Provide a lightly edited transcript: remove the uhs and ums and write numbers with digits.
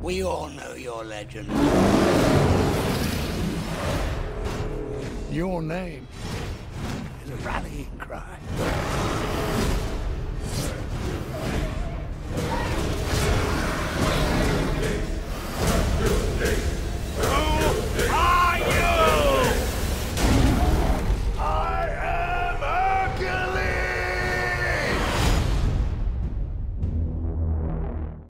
We all know your legend. Your name is a rallying cry.